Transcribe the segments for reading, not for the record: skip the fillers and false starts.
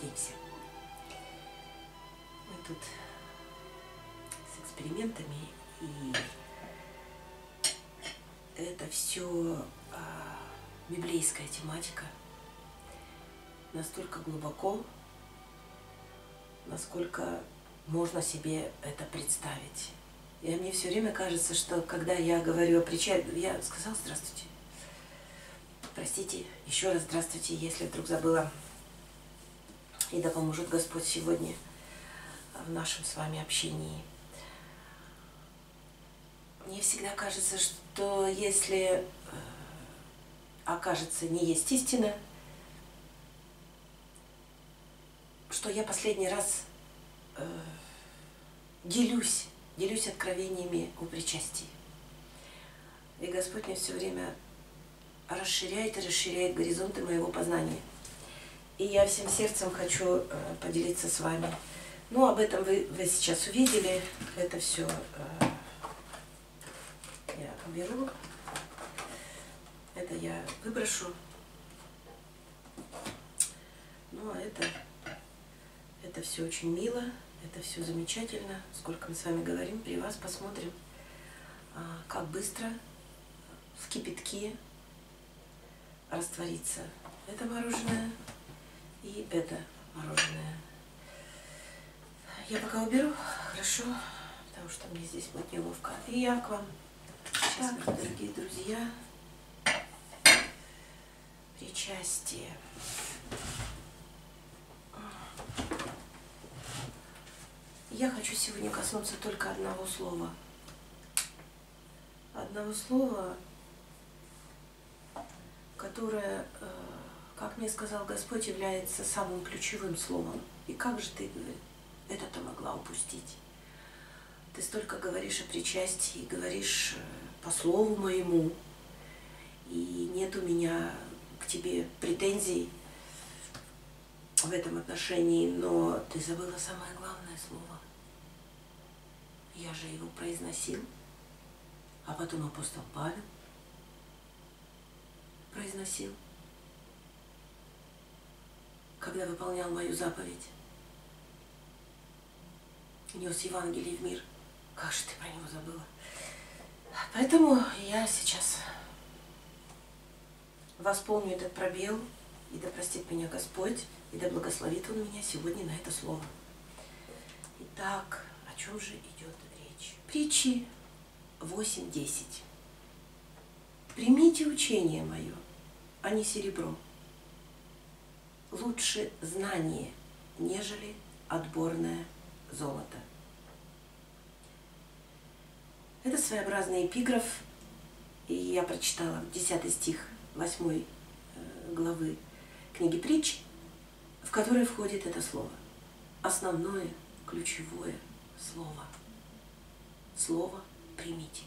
трудимся. Мы тут с экспериментами, и это все библейская тематика, настолько глубоко, насколько можно себе это представить. И мне все время кажется, что когда я говорю о причастии, я сказала здравствуйте, простите, еще раз здравствуйте, если вдруг забыла. И да поможет Господь сегодня в нашем с вами общении. Мне всегда кажется, что если окажется не есть истина, что я последний раз делюсь откровениями о причастии. И Господь мне все время расширяет и расширяет горизонты моего познания. И я всем сердцем хочу поделиться с вами. Ну, об этом вы сейчас увидели. Это все я уберу. Это я выброшу. Ну, а это все очень мило. Это все замечательно. Сколько мы с вами говорим, при вас посмотрим, как быстро в кипятке растворится это мороженое и это мороженое. Я пока уберу, хорошо, потому что мне здесь будет неловко. И я к вам. Так, дорогие друзья, причастие. Я хочу сегодня коснуться только одного слова. Одного слова, которое, как мне сказал Господь, является самым ключевым словом. И как же ты это-то могла упустить? Ты столько говоришь о причастии, говоришь по слову моему, и нет у меня к тебе претензий в этом отношении, но ты забыла самое главное слово. Я же его произносил, а потом апостол Павел произносил, когда выполнял мою заповедь, нес Евангелие в мир. Как же ты про него забыла? Поэтому я сейчас восполню этот пробел, и да простит меня Господь, и да благословит Он меня сегодня на это слово. Итак, о чем же идет речь? Притчи 8:10. Примите учение мое, а не серебро. Лучше знание, нежели отборное золото. Это своеобразный эпиграф, и я прочитала 10 стих 8 главы книги Притч, в которой входит это слово. Основное, ключевое слово. Слово «примите».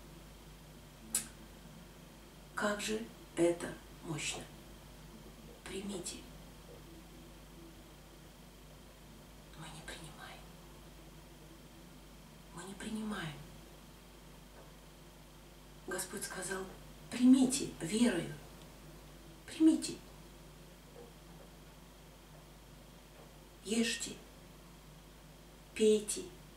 Как же это мощно! Примите. Мы не принимаем. Мы не принимаем. Господь сказал, примите верою. Примите. Ешьте, пейте,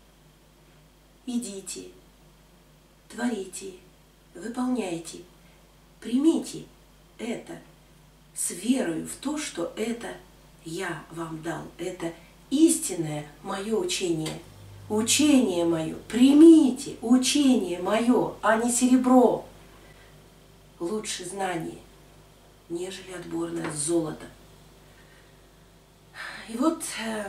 идите, творите, выполняйте. Примите это с верою в то, что это я вам дал. Это истинное мое учение. Учение мое. Примите учение мое, а не серебро. Лучше знание, нежели отборное золото. И вот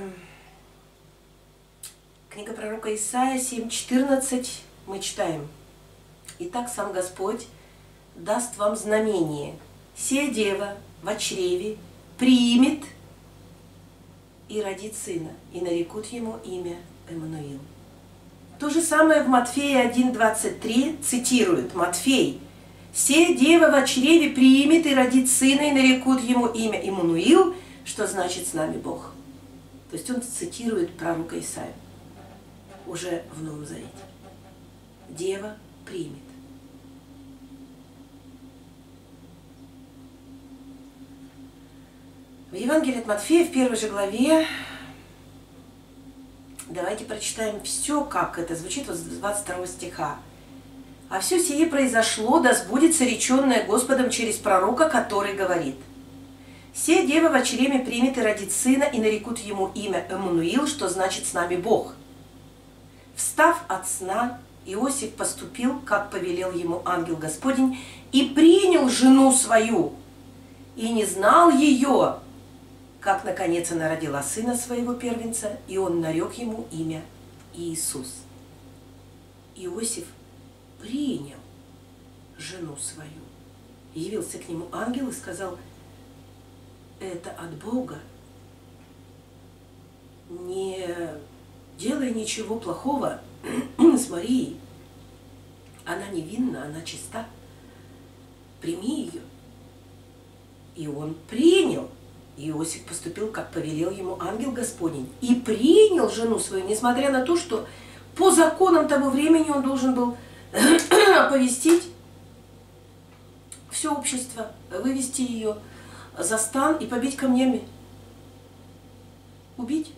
книга пророка Исаия 7:14 мы читаем. Итак, сам Господь даст вам знамение. Сия дева во чреве примет и родит сына, и нарекут ему имя Эммануил. То же самое в Матфея 1:23 цитирует Матфей. «Сия дева во чреве примет и родит сына, и нарекут ему имя Иммануил», что значит «с нами Бог». То есть он цитирует пророка Исаию уже в Новом Завете. Дева примет. В Евангелии от Матфея, в первой же главе, давайте прочитаем все, как это звучит вот с 22 стиха. «А все сие произошло, да сбудется реченное Господом через пророка, который говорит: Се дева во чреме примет и родит сына, и нарекут ему имя Эммануил, что значит с нами Бог. Встав от сна, Иосиф поступил, как повелел ему ангел Господень, и принял жену свою, и не знал ее, как, наконец, она родила сына своего первенца, и он нарек ему имя Иисус». Иосиф принял жену свою. Явился к нему ангел и сказал: «Это от Бога. Не делай ничего плохого с Марией. Она невинна, она чиста. Прими ее». И он принял. Иосиф поступил, как повелел ему ангел Господень, и принял жену свою, несмотря на то, что по законам того времени он должен был оповестить все общество, вывести ее за стан и побить камнями. Убить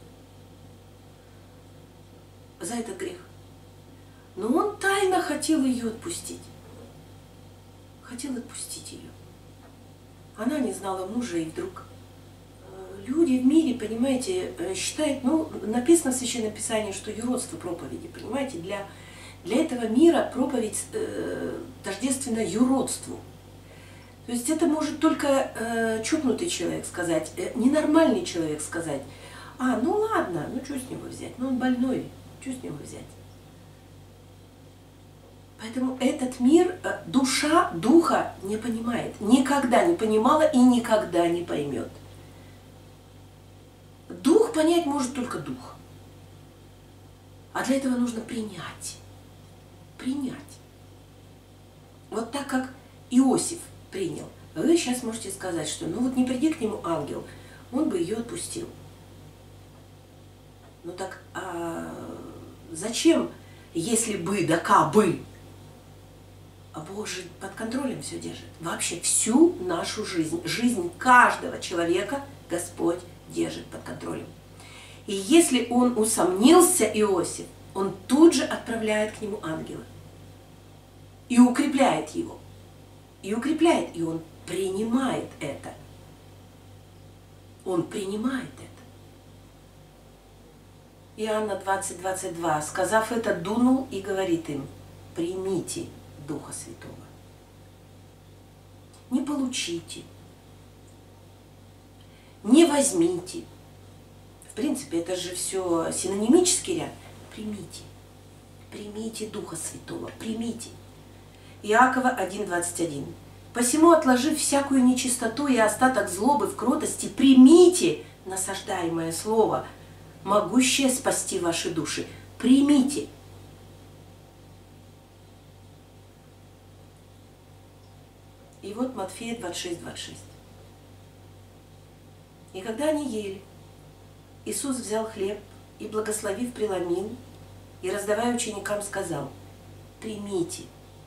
за этот грех. Но он тайно хотел ее отпустить. Хотел отпустить ее. Она не знала мужа, и вдруг люди в мире, понимаете, считают, написано в Священном Писании, что юродство проповеди, понимаете, для этого мира проповедь тождественна юродству. То есть это может только чокнутый человек сказать, ненормальный человек сказать: ну ладно, что с него взять, он больной, что с него взять. Поэтому этот мир душа духа не понимает, никогда не понимала и никогда не поймет. Дух понять может только дух. А для этого нужно принять. Принять. Вот так как Иосиф принял. Вы сейчас можете сказать, что не приди к нему ангел, он бы ее отпустил. Так зачем, если бы, да кабы? А Бог же под контролем все держит. Вообще всю нашу жизнь, жизнь каждого человека Господь держит под контролем. И если он усомнился, Иосиф, он тут же отправляет к нему ангела. И укрепляет его. И укрепляет, и он принимает это. Он принимает это. Иоанна 20:22. Сказав это, дунул и говорит им: примите Духа Святого. Не получите. Не возьмите. В принципе, это же все синонимический ряд. Примите. Примите Духа Святого. Примите. Иакова 1:21. Посему, отложив всякую нечистоту и остаток злобы в кротости, примите насаждаемое слово, могущее спасти ваши души. Примите. И вот Матфея 26:26. И когда они ели, Иисус взял хлеб и, благословив, преломил, и, раздавая ученикам, сказал: примите,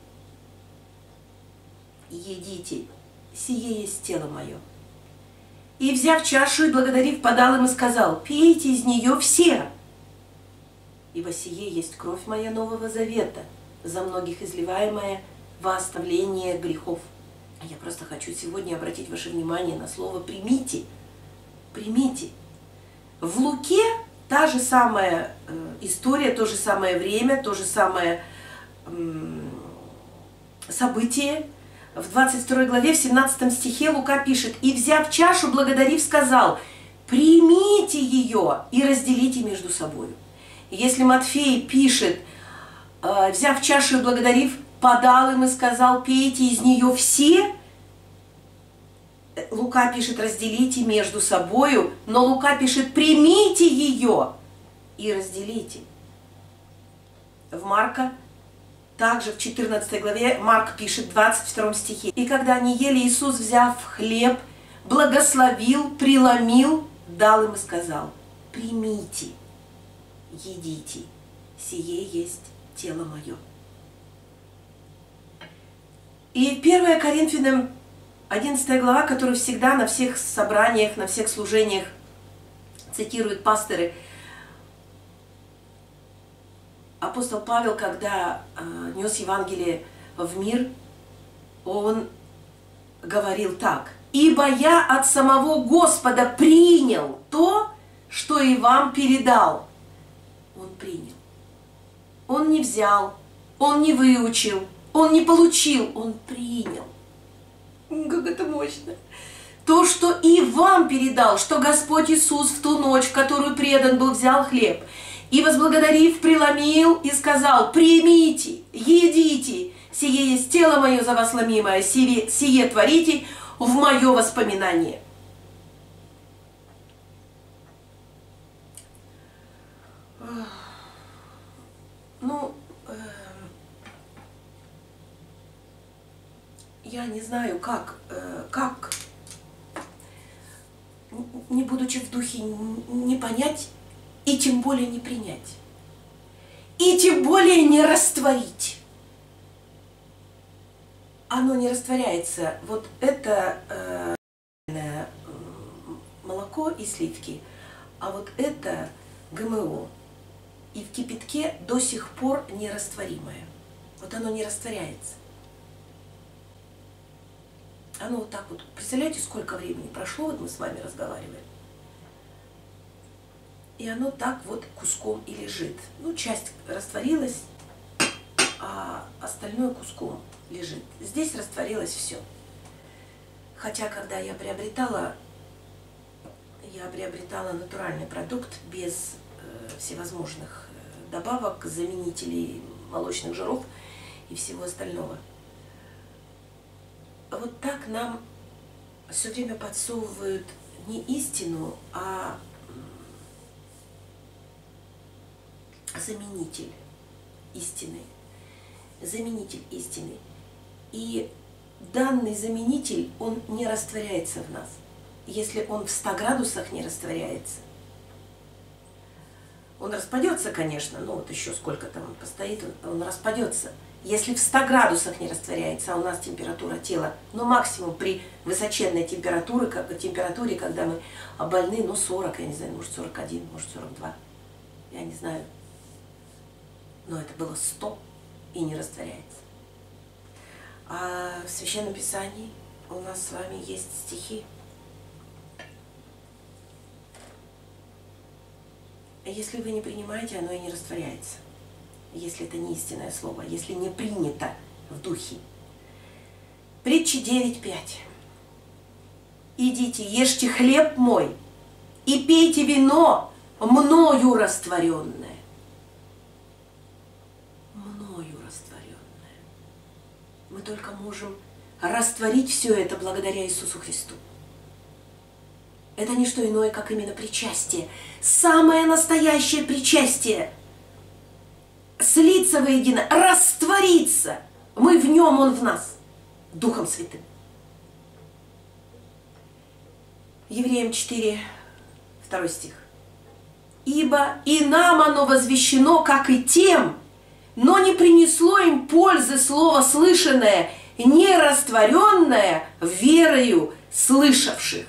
едите, сие есть тело мое. И, взяв чашу и благодарив, подал им и сказал: пейте из нее все, ибо сие есть кровь моя Нового Завета, за многих изливаемая во оставление грехов. Я просто хочу сегодня обратить ваше внимание на слово «примите». Примите. В Луке та же самая история, то же самое время, то же самое событие. В 22 главе, в 17 стихе Лука пишет: «И, взяв чашу, благодарив, сказал: примите ее и разделите между собой». Если Матфей пишет: взяв чашу и благодарив, подал им и сказал: пейте из нее все, Лука пишет: разделите между собою, но Лука пишет: примите ее и разделите. В Марка, также в 14 главе, Марк пишет в 22 стихе: «И когда они ели, Иисус, взяв хлеб, благословил, преломил, дал им и сказал: примите, едите, сие есть тело мое». И 1 Коринфянам 11 глава, которую всегда на всех собраниях, на всех служениях цитируют пасторы. Апостол Павел, когда нес Евангелие в мир, он говорил так: «Ибо я от самого Господа принял то, что и вам передал». Он принял. Он не взял, он не выучил, он не получил, он принял. Как это мощно! То, что и вам передал, что Господь Иисус в ту ночь, в которую предан был, взял хлеб и, возблагодарив, преломил и сказал: «Примите, едите, сие есть тело мое за вас ломимое, сие творите в мое воспоминание». Ну, я не знаю, как, не будучи в духе, не понять и тем более не принять, и тем более не растворить. Оно не растворяется. Вот это молоко и сливки, а вот это ГМО. И в кипятке до сих пор нерастворимое. Вот оно не растворяется. Оно вот так вот. Представляете, сколько времени прошло, вот мы с вами разговариваем. И оно так вот куском и лежит. Ну, часть растворилась, а остальное куском лежит. Здесь растворилось все. Хотя, когда я приобретала натуральный продукт без всевозможных добавок, заменителей молочных жиров и всего остального. Вот так нам все время подсовывают не истину, а заменитель истины. Заменитель истины. И данный заменитель, он не растворяется в нас. Если он в 100 градусах не растворяется, он распадется, конечно, но вот еще сколько там постоит, он распадется. Если в 100 градусах не растворяется, а у нас температура тела, ну максимум при высоченной температуре, когда мы больны, ну 40, я не знаю, может 41, может 42, я не знаю. Но это было 100 и не растворяется. А в Священном Писании у нас с вами есть стихи. Если вы не принимаете, оно и не растворяется. Если это не истинное слово, если не принято в духе. Притчи 9:5. «Идите, ешьте хлеб мой и пейте вино мною растворенное». Мною растворенное. Мы только можем растворить все это благодаря Иисусу Христу. Это не что иное, как именно причастие. Самое настоящее причастие. Слиться воедино, раствориться. Мы в нем, он в нас. Духом Святым. Евреям 4, 2 стих. «Ибо и нам оно возвещено, как и тем, но не принесло им пользы слово слышанное, не растворенное верою слышавших».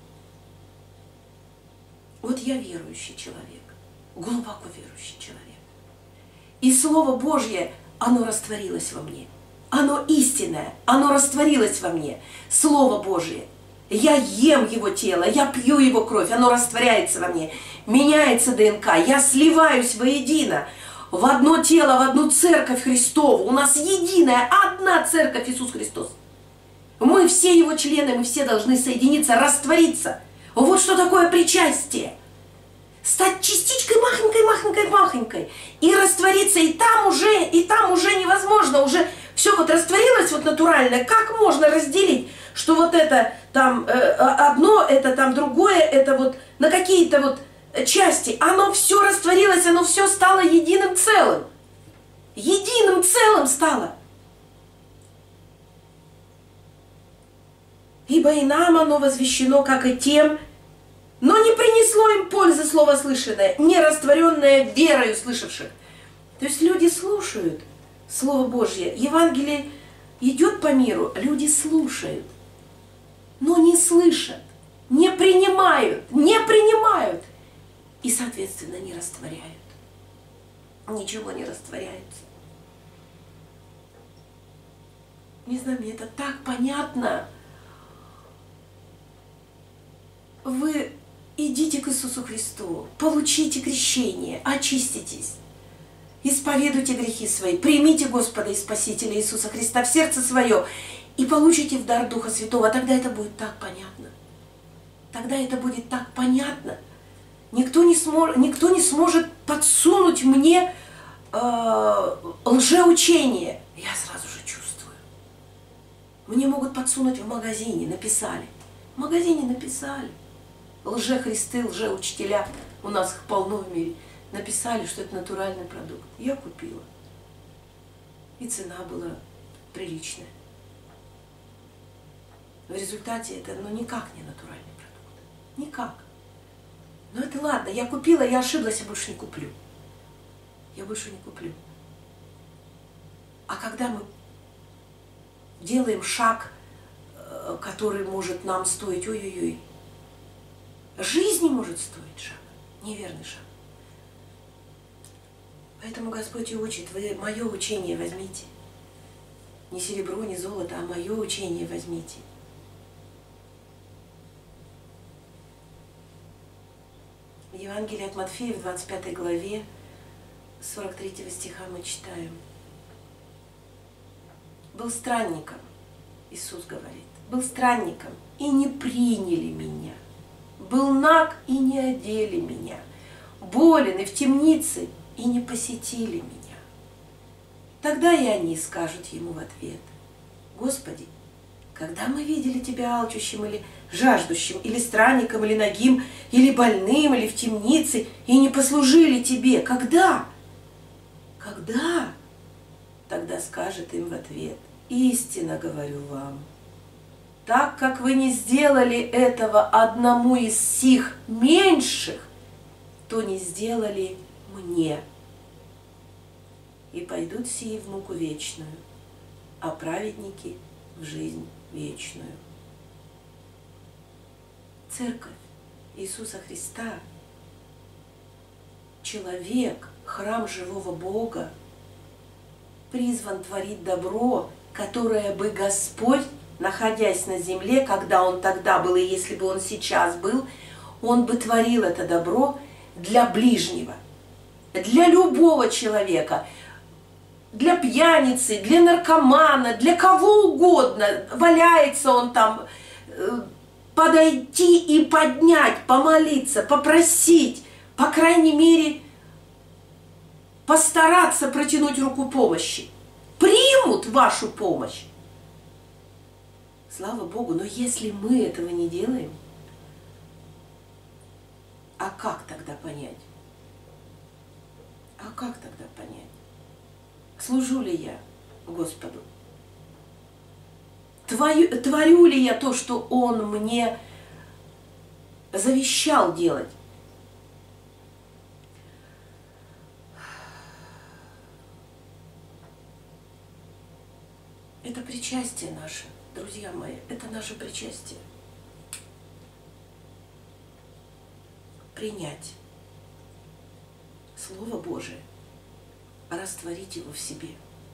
Вот я верующий человек, глубоко верующий человек. И Слово Божье, оно растворилось во мне. Оно истинное, оно растворилось во мне. Слово Божье. Я ем его тело, я пью его кровь, оно растворяется во мне. Меняется ДНК, я сливаюсь воедино в одно тело, в одну церковь Христову. У нас единая, одна церковь Иисус Христос. Мы все его члены, мы все должны соединиться, раствориться. Вот что такое причастие. Стать частичкой махонькой, и раствориться, и там уже невозможно, уже все вот растворилось вот натурально. Как можно разделить, что вот это там одно, это там другое, это вот на какие-то вот части. Оно все растворилось, оно все стало единым целым. Единым целым стало. Ибо и нам оно возвещено, как и тем, но не принесло им пользы слово слышанное, не растворенное верою слышавших. То есть люди слушают Слово Божье, Евангелие идет по миру, люди слушают. но не слышат, не принимают, и, соответственно, не растворяют. Ничего не растворяется. Не знаю, мне это так понятно. Вы идите к Иисусу Христу, получите крещение, очиститесь, исповедуйте грехи свои, примите Господа и Спасителя Иисуса Христа в сердце свое и получите в дар Духа Святого. Тогда это будет так понятно. Тогда это будет так понятно. Никто не сможет подсунуть мне лжеучение. Я сразу же чувствую. Мне могут подсунуть в магазине, написали. В магазине написали. Лже-христы, лже-учителя, у нас их полно в мире, написали, что это натуральный продукт. Я купила. И цена была приличная. В результате это никак не натуральный продукт. Никак. Но это ладно, я купила, я ошиблась, я больше не куплю. Я больше не куплю. А когда мы делаем шаг, который может нам стоить, ой-ой-ой, жизни может стоить шаг, неверный шаг. Поэтому Господь и учит, вы мое учение возьмите. Не серебро, не золото, а мое учение возьмите. В Евангелии от Матфея в 25 главе 43 стиха мы читаем. Был странником, Иисус говорит, был странником, и не приняли меня. Был наг, и не одели меня. Болен и в темнице, и не посетили меня. Тогда и они скажут ему в ответ: Господи, когда мы видели Тебя алчущим или жаждущим, или странником, или нагим, или больным, или в темнице, и не послужили Тебе? Когда? Когда? Тогда скажет им в ответ: истинно говорю вам, так как вы не сделали этого одному из сих меньших, то не сделали мне. И пойдут сии в муку вечную, а праведники в жизнь вечную. Церковь Иисуса Христа, человек, храм живого Бога, призван творить добро, которое бы Господь, находясь на земле, когда Он тогда был, и если бы Он сейчас был, Он бы творил это добро для ближнего, для любого человека, для пьяницы, для наркомана, для кого угодно. Валяется он там, подойти и поднять, помолиться, попросить, по крайней мере, постараться протянуть руку помощи. Примут вашу помощь. Слава Богу, но если мы этого не делаем, а как тогда понять? А как тогда понять? Служу ли я Господу? Творю ли я то, что Он мне завещал делать? Это причастие наше, друзья мои, это наше причастие. Принять Слово Божие, растворить его в себе.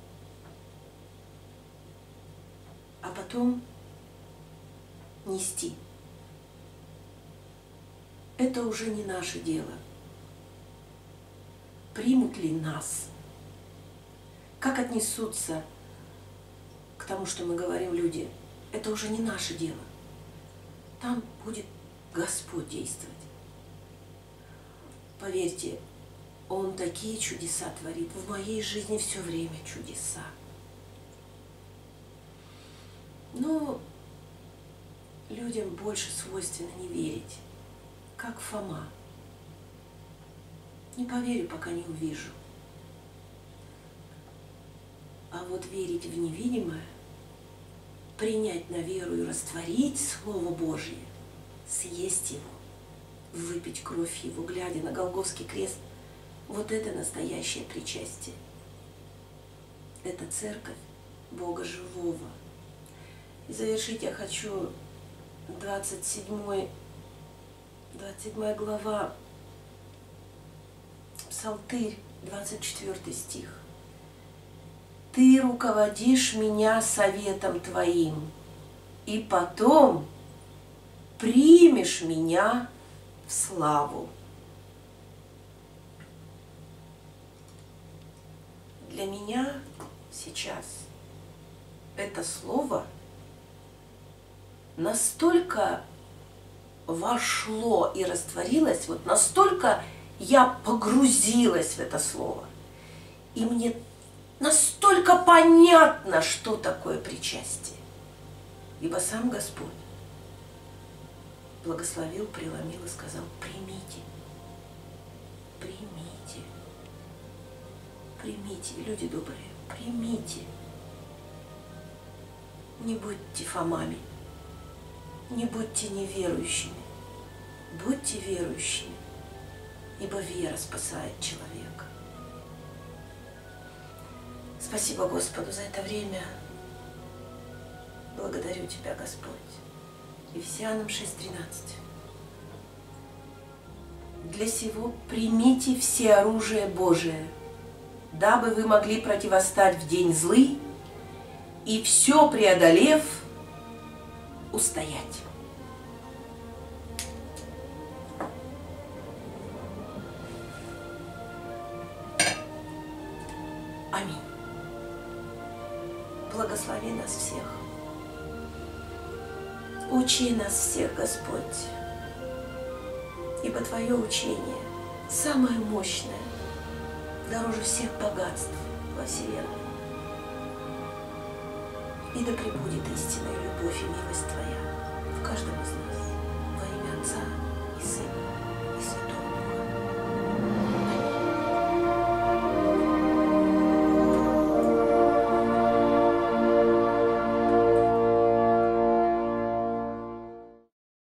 А потом нести. Это уже не наше дело. Примут ли нас? Как отнесутся к тому, что мы говорим люди? Это уже не наше дело. Там будет Господь действовать. Поверьте, Он такие чудеса творит. В моей жизни все время чудеса. Но людям больше свойственно не верить, как Фома. Не поверю, пока не увижу. А вот верить в невидимое, принять на веру и растворить Слово Божье, съесть его, выпить кровь Его, глядя на Голгофский крест, вот это настоящее причастие. Это церковь Бога живого. И завершить я хочу 27 глава, Псалтырь, 24 стих. Ты руководишь меня советом Твоим, и потом примешь меня в славу. Для меня сейчас это слово настолько вошло и растворилось, вот настолько я погрузилась в это слово, и мне настолько понятно, что такое причастие. Ибо сам Господь благословил, преломил и сказал: примите, примите, примите, люди добрые, примите. Не будьте Фомами, не будьте неверующими, будьте верующими, ибо вера спасает человека. Спасибо Господу за это время. Благодарю Тебя, Господь. Ефесянам 6:13. Для сего примите все оружие Божие, дабы вы могли противостать в день злый и все преодолев устоять. Аминь. Благослови нас всех. Учи нас всех, Господь, ибо Твое учение самое мощное, дороже всех богатств во вселенной. И да пребудет истинная любовь и милость Твоя в каждом из нас во имя Отца и Сына